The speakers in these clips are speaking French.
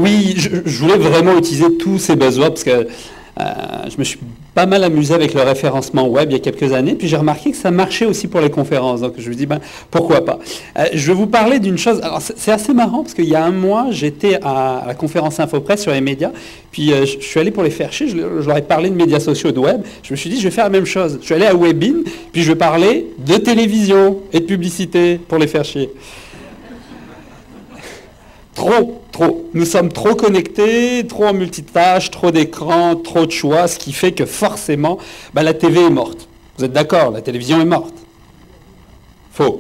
oui, je voulais vraiment utiliser tous ces buzzwords parce que je me suis pas mal amusé avec le référencement web il y a quelques années, puis j'ai remarqué que ça marchait aussi pour les conférences, donc je me dis, ben, pourquoi pas. Je vais vous parler d'une chose, alors c'est assez marrant, parce qu'il y a un mois, j'étais à la conférence InfoPresse sur les médias, puis je suis allé pour les faire chier, je leur ai parlé de médias sociaux et de web, je me suis dit, je vais faire la même chose. Je suis allé à Webin, puis je vais parler de télévision et de publicité pour les faire chier. Trop. Nous sommes trop connectés, trop en multitâche, trop d'écrans, trop de choix, ce qui fait que forcément, ben, la TV est morte. Vous êtes d'accord, la télévision est morte. Faux.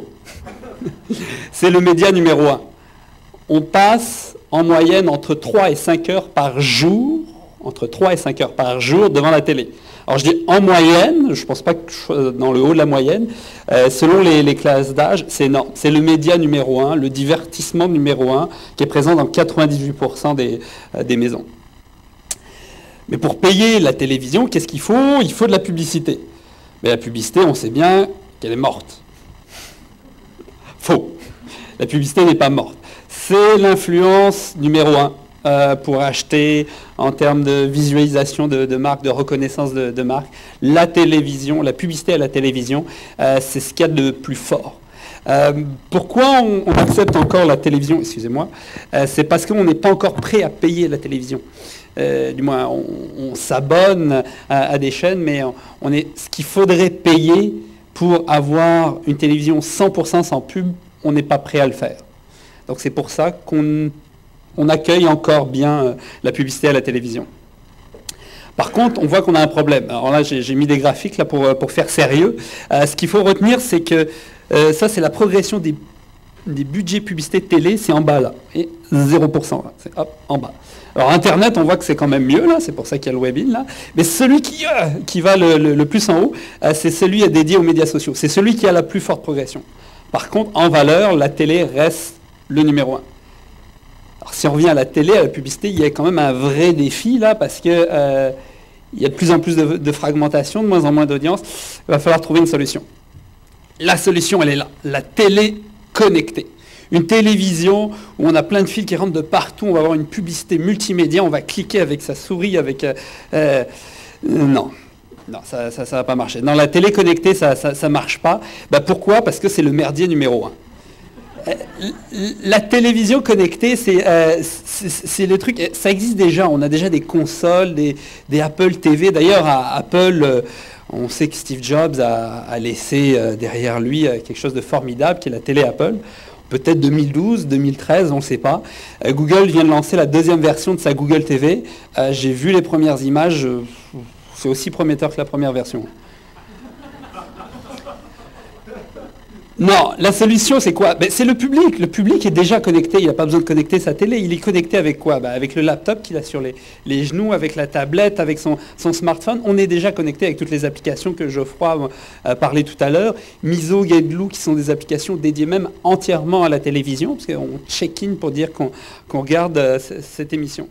C'est le média numéro 1. On passe en moyenne entre 3 et 5 heures par jour, devant la télé. Alors je dis en moyenne, je ne pense pas que je sois dans le haut de la moyenne, selon les classes d'âge, c'est énorme. C'est le média numéro 1, le divertissement numéro 1, qui est présent dans 98% des maisons. Mais pour payer la télévision, qu'est-ce qu'il faut? Il faut de la publicité. Mais la publicité, on sait bien qu'elle est morte. Faux. La publicité n'est pas morte. C'est l'influence numéro 1. Pour acheter en termes de visualisation de marque, de reconnaissance de marque. La télévision, la publicité à la télévision, c'est ce qu'il y a de plus fort. Pourquoi on accepte encore la télévision? Excusez-moi. C'est parce qu'on n'est pas encore prêt à payer la télévision. Du moins, on s'abonne à des chaînes, mais ce qu'il faudrait payer pour avoir une télévision 100% sans pub, on n'est pas prêt à le faire. Donc c'est pour ça qu'on accueille encore bien la publicité à la télévision. Par contre, on voit qu'on a un problème. Alors là, j'ai mis des graphiques là, pour faire sérieux. Ce qu'il faut retenir, c'est que ça, c'est la progression des budgets publicité télé, c'est en bas là. Et 0%, là. C'est hop, en bas. Alors Internet, on voit que c'est quand même mieux, là, c'est pour ça qu'il y a le Webin, là. Mais celui qui va le plus en haut, c'est celui dédié aux médias sociaux. C'est celui qui a la plus forte progression. Par contre, en valeur, la télé reste le numéro 1. Alors, si on revient à la télé, à la publicité, il y a quand même un vrai défi là, parce que il y a de plus en plus de fragmentation, de moins en moins d'audience. Il va falloir trouver une solution. La solution, elle est là. La télé connectée. Une télévision où on a plein de fils qui rentrent de partout, on va avoir une publicité multimédia, on va cliquer avec sa souris, avec... non, ça va pas marcher. Non, la télé connectée, ça marche pas. Ben, pourquoi? Parce que c'est le merdier numéro 1. La télévision connectée, c'est le truc, ça existe déjà, on a déjà des consoles, des Apple TV. D'ailleurs, à Apple, on sait que Steve Jobs a laissé derrière lui quelque chose de formidable, qui est la télé Apple. Peut-être 2012, 2013, on ne sait pas. Google vient de lancer la deuxième version de sa Google TV. J'ai vu les premières images, c'est aussi prometteur que la première version. Non, la solution, c'est quoi? Ben, c'est le public. Le public est déjà connecté. Il n'a pas besoin de connecter sa télé. Il est connecté avec quoi? Ben, avec le laptop qu'il a sur les genoux, avec la tablette, avec son smartphone. On est déjà connecté avec toutes les applications que Geoffroy parlait tout à l'heure. Miso, Gaidloo, qui sont des applications dédiées même entièrement à la télévision, parce qu'on check-in pour dire qu'on regarde cette émission.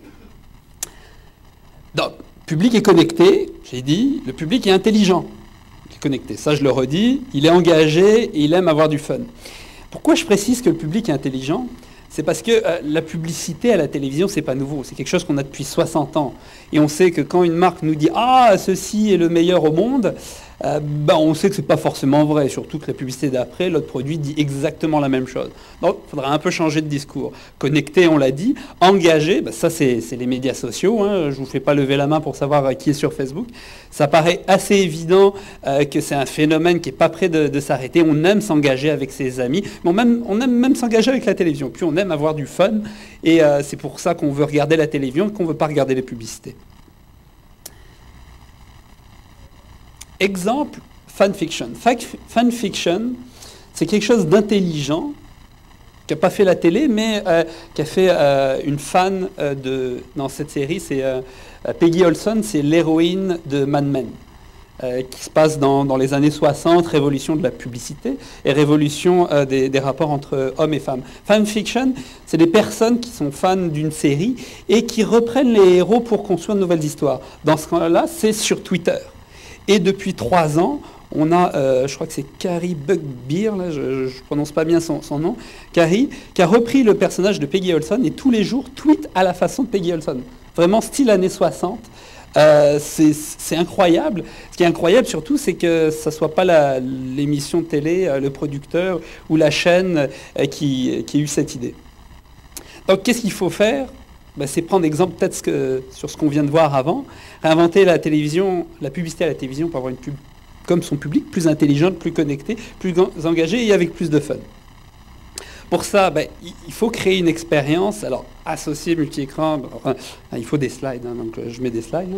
Donc, le public est connecté, j'ai dit. Le public est intelligent. Connecté. Ça, je le redis, il est engagé et il aime avoir du fun. Pourquoi je précise que le public est intelligent? C'est parce que la publicité à la télévision, c'est pas nouveau. C'est quelque chose qu'on a depuis 60 ans. Et on sait que quand une marque nous dit « Ah, ceci est le meilleur au monde », ben, on sait que c'est pas forcément vrai. Surtout que la publicité d'après, l'autre produit dit exactement la même chose. Donc, il faudra un peu changer de discours. Connecté, on l'a dit. Engagé, ben, ça, c'est les médias sociaux. Hein. Je vous fais pas lever la main pour savoir qui est sur Facebook. Ça paraît assez évident que c'est un phénomène qui est pas prêt de s'arrêter. On aime s'engager avec ses amis. Mais on aime même s'engager avec la télévision. Puis on aime avoir du fun. Et c'est pour ça qu'on veut regarder la télévision et qu'on ne veut pas regarder les publicités. Exemple, fanfiction. Fanfiction, c'est quelque chose d'intelligent, qui n'a pas fait la télé, mais qui a fait une fan dans cette série, c'est Peggy Olson, c'est l'héroïne de Mad Men, qui se passe dans les années 60, révolution de la publicité et révolution des rapports entre hommes et femmes. Fanfiction, c'est des personnes qui sont fans d'une série et qui reprennent les héros pour construire de nouvelles histoires. Dans ce cas-là, c'est sur Twitter. Et depuis 3 ans, On a, je crois que c'est Carrie Bugbeer, là, je ne prononce pas bien son nom, Carrie, qui a repris le personnage de Peggy Olson et tous les jours tweet à la façon de Peggy Olson. Vraiment style années 60. C'est incroyable. Ce qui est incroyable surtout, c'est que ça ne soit pas l'émission de télé, le producteur ou la chaîne qui ait eu cette idée. Donc qu'est-ce qu'il faut faire? C'est prendre exemple peut-être sur ce qu'on vient de voir avant, réinventer la télévision, la publicité à la télévision pour avoir une pub comme son public, plus intelligente, plus connectée, plus engagée et avec plus de fun. Pour ça, il faut créer une expérience, alors associer multi-écran, il faut des slides, donc je mets des slides.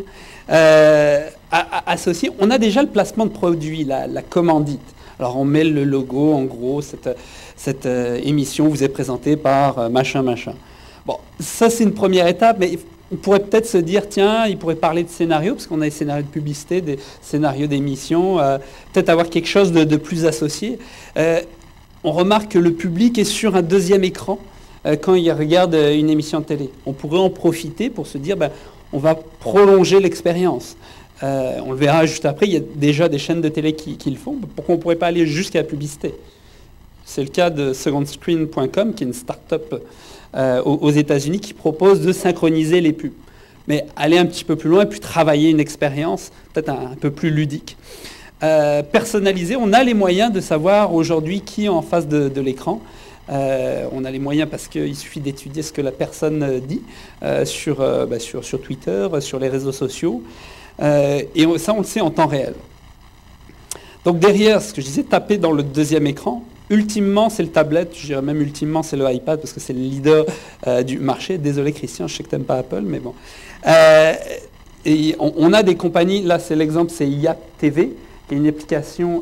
Associer, on a déjà le placement de produit, la commandite. Alors on met le logo, en gros, cette émission vous est présentée par machin. Bon, ça c'est une première étape, mais on pourrait peut-être se dire, tiens, il pourrait parler de scénarios, parce qu'on a des scénarios de publicité, des scénarios d'émission, peut-être avoir quelque chose de plus associé. On remarque que le public est sur un deuxième écran quand il regarde une émission de télé. On pourrait en profiter pour se dire, on va prolonger l'expérience. On le verra juste après, il y a déjà des chaînes de télé qui le font. Pourquoi on ne pourrait pas aller jusqu'à la publicité? C'est le cas de secondscreen.com, qui est une start-up aux États-Unis qui propose de synchroniser les pubs. Mais aller un petit peu plus loin et puis travailler une expérience peut-être un peu plus ludique. Personnalisé, on a les moyens de savoir aujourd'hui qui est en face de l'écran. On a les moyens parce qu'il suffit d'étudier ce que la personne dit sur Twitter, sur les réseaux sociaux. Et ça, on le sait en temps réel. Donc derrière, ce que je disais, taper dans le deuxième écran, ultimement, c'est le tablette, je dirais même ultimement, c'est le iPad, parce que c'est le leader du marché. Désolé Christian, je sais que tu n'aimes pas Apple, mais bon. Et on a des compagnies, là c'est l'exemple, c'est IAT TV, qui est une application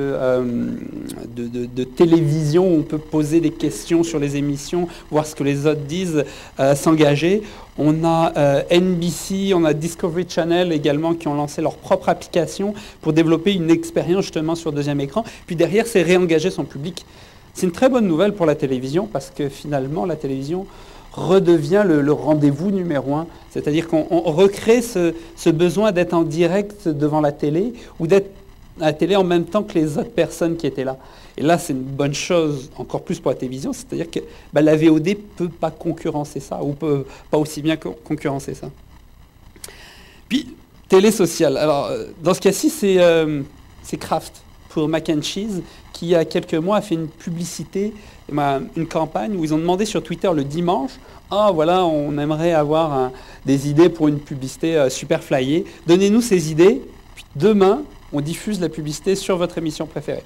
de télévision où on peut poser des questions sur les émissions, voir ce que les autres disent, s'engager. On a NBC, on a Discovery Channel également qui ont lancé leur propre application pour développer une expérience justement sur deuxième écran. Puis derrière, c'est réengager son public. C'est une très bonne nouvelle pour la télévision parce que finalement, la télévision redevient le rendez-vous numéro 1. C'est-à-dire qu'on recrée ce besoin d'être en direct devant la télé ou d'être à la télé en même temps que les autres personnes qui étaient là. Et là, c'est une bonne chose, encore plus pour la télévision, c'est-à-dire que la VOD ne peut pas concurrencer ça, ou peut pas aussi bien concurrencer ça. Puis, télé sociale. Alors, dans ce cas-ci, c'est Kraft, pour Mac and Cheese, qui, il y a quelques mois, a fait une publicité, une campagne, où ils ont demandé sur Twitter le dimanche, voilà, on aimerait avoir des idées pour une publicité super flyée. Donnez-nous ces idées, puis demain, on diffuse la publicité sur votre émission préférée.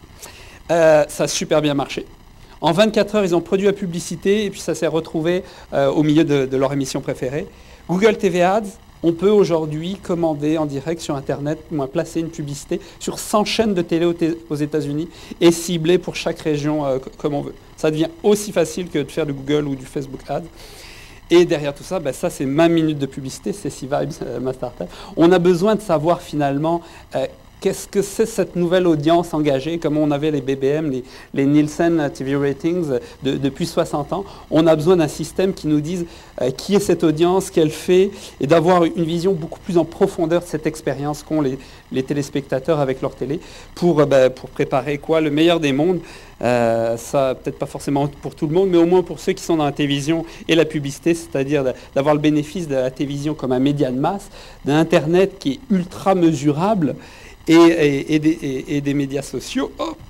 Ça a super bien marché. En 24 heures, ils ont produit la publicité et puis ça s'est retrouvé au milieu de leur émission préférée. Google TV Ads, on peut aujourd'hui commander en direct sur Internet, ou placer une publicité sur 100 chaînes de télé aux États-Unis et cibler pour chaque région comme on veut. Ça devient aussi facile que de faire du Google ou du Facebook Ads. Et derrière tout ça, ça c'est ma minute de publicité, c'est C-Vibes, ma startup. On a besoin de savoir finalement qu'est-ce que c'est cette nouvelle audience engagée, comme on avait les BBM, les Nielsen TV Ratings depuis 60 ans. On a besoin d'un système qui nous dise qui est cette audience, qu'elle fait, et d'avoir une vision beaucoup plus en profondeur de cette expérience qu'ont les téléspectateurs avec leur télé pour préparer le meilleur des mondes. Ça, peut-être pas forcément pour tout le monde, mais au moins pour ceux qui sont dans la télévision et la publicité, c'est-à-dire d'avoir le bénéfice de la télévision comme un média de masse, d'un Internet qui est ultra mesurable, et des médias sociaux,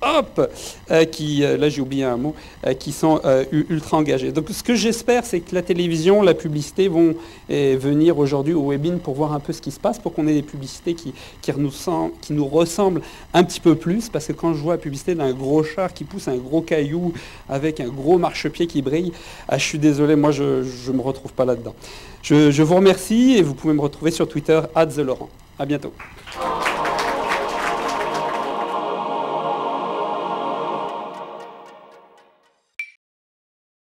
là j'ai oublié un mot, qui sont ultra engagés. Donc ce que j'espère, c'est que la télévision, la publicité vont venir aujourd'hui au Webin pour voir un peu ce qui se passe, pour qu'on ait des publicités qui nous ressemblent un petit peu plus, parce que quand je vois la publicité d'un gros char qui pousse un gros caillou avec un gros marchepied qui brille, je suis désolé, moi je ne me retrouve pas là-dedans. Je vous remercie et vous pouvez me retrouver sur Twitter @TheLaurent. À bientôt.